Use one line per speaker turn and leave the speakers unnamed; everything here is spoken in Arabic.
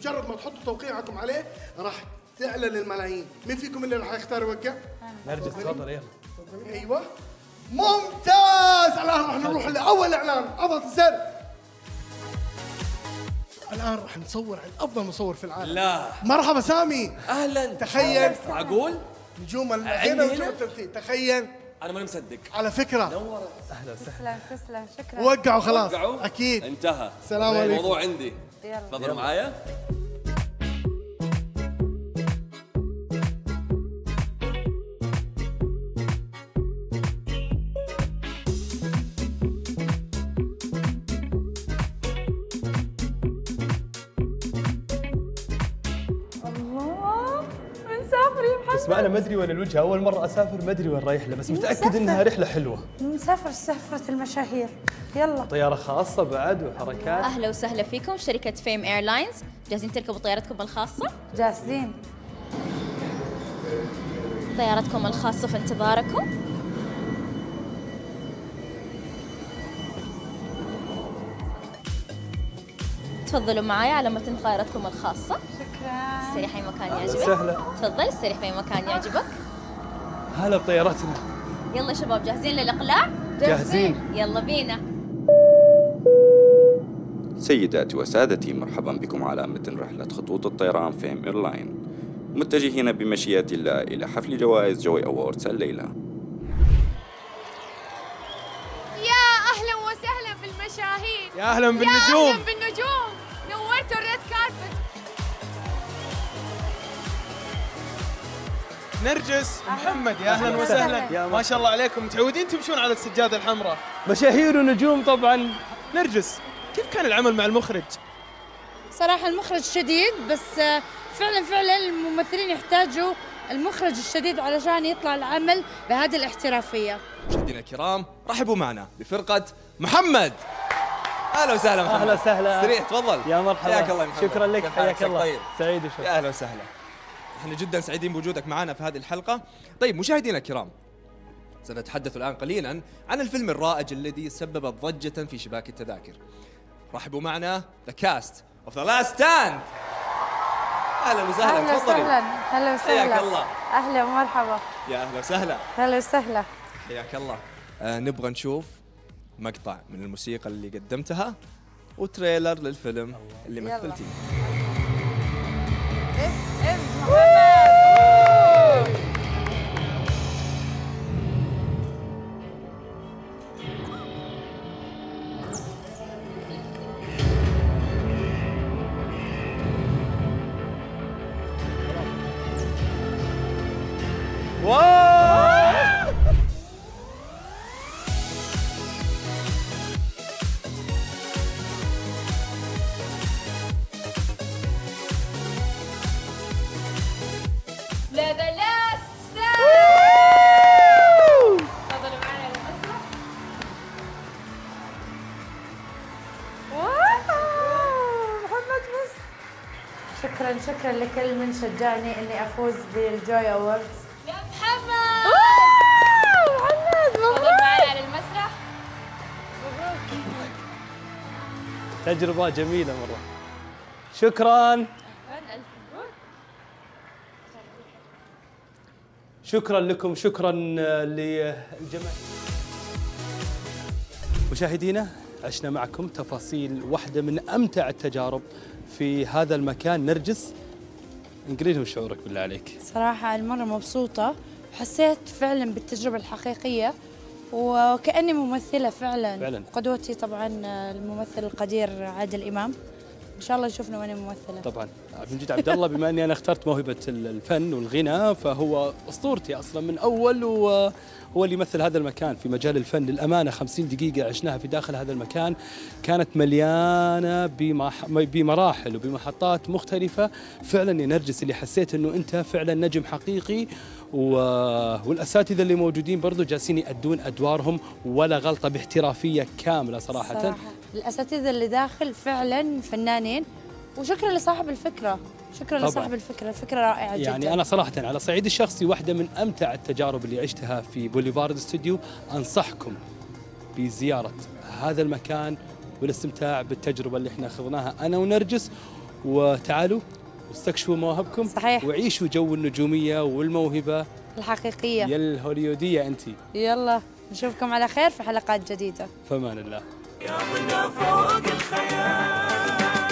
مجرد ما تحطوا توقيعكم عليه راح تعلن الملايين. مين فيكم اللي راح يختار يوقع؟
نرجس تفضل يلا.
ايوه ممتاز. الان راح نروح لاول اعلان. اضغط الزر. الان راح نصور عند افضل مصور في العالم.
لا
مرحبا سامي.
اهلا.
تخيل
معقول؟
نجوم الغنى ونجوم التمثيل. تخيل.
انا ماني مصدق.
على فكره
نورت.
اهلا وسهلا.
تسلم شكرا.
وقعوا خلاص.
وقعوا؟
اكيد.
انتهى.
السلام عليكم.
الموضوع عندي.
يلا
تفضلوا معايا.
الله مسافر
بس ما انا ما ادري وين الوجهه، اول مره اسافر ما ادري وين رايح له، بس متاكد انها رحله حلوه.
مسافر سفرة المشاهير. يلا
طياره خاصه بعد وحركات.
أهلا وسهلا فيكم شركة فيم ايرلاينز، جاهزين تركبوا طيارتكم الخاصة؟
جاهزين.
طيارتكم الخاصة في انتظاركم. تفضلوا معايا على متن طائرتكم الخاصة.
شكرا.
استريح أي مكان يعجبك.
سهله.
تفضل استريح في أي مكان يعجبك.
هلا بطيارتنا.
يلا يا شباب جاهزين للإقلاع؟
جاهزين.
يلا بينا.
سيداتي وسادتي، مرحبا بكم على متن رحلة خطوط الطيران فيم إيرلاين، متجهين بمشيئة الله إلى حفل جوائز جوي أووردز الليلة.
يا أهلا وسهلا بالمشاهير.
يا اهلا بالنجوم.
يا أهلا بالنجوم. نورتوا الريد كاربت.
نرجس محمد يا اهلا وسهلا. ما شاء الله عليكم، متعودين تمشون على السجاده الحمراء.
مشاهير ونجوم طبعا.
نرجس كيف كان العمل مع المخرج؟
صراحة المخرج شديد، بس فعلا الممثلين يحتاجوا المخرج الشديد علشان يطلع العمل بهذه الاحترافية.
مشاهدينا الكرام رحبوا معنا بفرقة محمد. اهلا وسهلا محمد.
اهلا وسهلا.
استريح تفضل.
يا مرحبا.
حياك الله يا محمد.
شكرا لك.
كيف حالك؟
حياك الله.
طيب.
سعيد وشكرا.
يا اهلا وسهلا. احنا جدا سعيدين بوجودك معنا في هذه الحلقة. طيب مشاهدينا الكرام، سنتحدث الآن قليلا عن الفيلم الرائج الذي سبب ضجة في شباك التذاكر. رحبوا معنا The Cast of The Last Stand. أهلا وسهلا.
أهلا
تفضلي.
وسهلا. أهلا وسهلا.
حياك الله.
أهلا ومرحبا.
يا أهلا وسهلا.
أهلا وسهلا.
حياك الله. نبغى نشوف مقطع من الموسيقى اللي قدمتها وتريلر للفيلم اللي
يلا.
مثلتيه.
The last stand. تفضلوا معنا للمسرح.
محمد بس. شكرا لكل من شجعني اني افوز بالجوي اووردز.
يا محمد.
محمد
تفضلوا معنا على المسرح.
تجربة جميلة مرة. شكرا. شكرا لكم. شكرا للجميع. مشاهدينا، عشنا معكم تفاصيل واحدة من أمتع التجارب في هذا المكان. نرجس، انقلي لهم شعورك بالله عليك.
صراحة أنا مرة مبسوطة، حسيت فعلا بالتجربة الحقيقية وكأني ممثلة فعلا. قدوتي طبعا الممثل القدير عادل إمام. إن شاء الله يشوفنا وأنا ممثلة.
طبعا عبد المجيد عبد الله، بما اني انا اخترت موهبه الفن والغناء فهو اسطورتي اصلا من اول، وهو اللي يمثل هذا المكان في مجال الفن. للامانه 50 دقيقه عشناها في داخل هذا المكان كانت مليانه بمراحل وبمحطات مختلفه. فعلا يا نرجس اللي حسيت انه انت فعلا نجم حقيقي، والاساتذه اللي موجودين برضو جالسين يأدون ادوارهم ولا غلطه باحترافيه كامله صراحه.
الاساتذه اللي داخل فعلا فنانين، وشكرا لصاحب الفكره. شكرا
طبعاً.
لصاحب الفكره، الفكره رائعه جدا.
يعني انا صراحه على الصعيد الشخصي واحده من امتع التجارب اللي عشتها في بوليفارد استوديو. انصحكم بزياره هذا المكان والاستمتاع بالتجربه اللي احنا اخذناها انا ونرجس، وتعالوا واستكشفوا مواهبكم.
صحيح.
وعيشوا جو النجومية والموهبة
الحقيقية
يا الهوليودية أنت.
يلا نشوفكم على خير في حلقات جديدة.
فمان الله.
يا فوق الخيال.